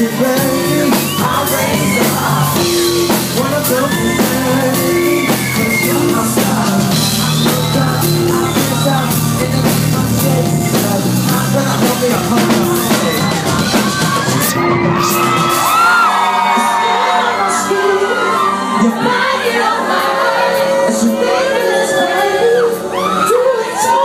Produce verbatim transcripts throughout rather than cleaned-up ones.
you, baby. I'll raise the bar. Wanna go for baby, 'cause you're my star. I look up, I feel up, and I make my face up. I'm gonna hold me up, hold me up. You're flying on my eyes, it's ridiculous, baby. Do it so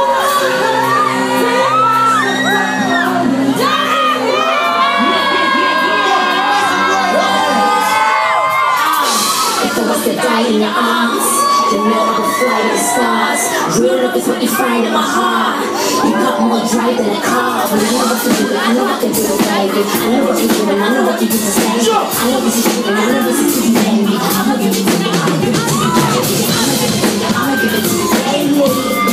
in your arms, you know I can fly to the stars. Real love is what you find in my heart. You got more drive than a car, but I know what to do, I know I can do it, baby. I know what you're doing, I know what you do to stay. I know this is shooting, I know this is to baby. I'ma give it to you, I'ma give it to you, baby. I'ma give it to you, I'ma give it to you, baby.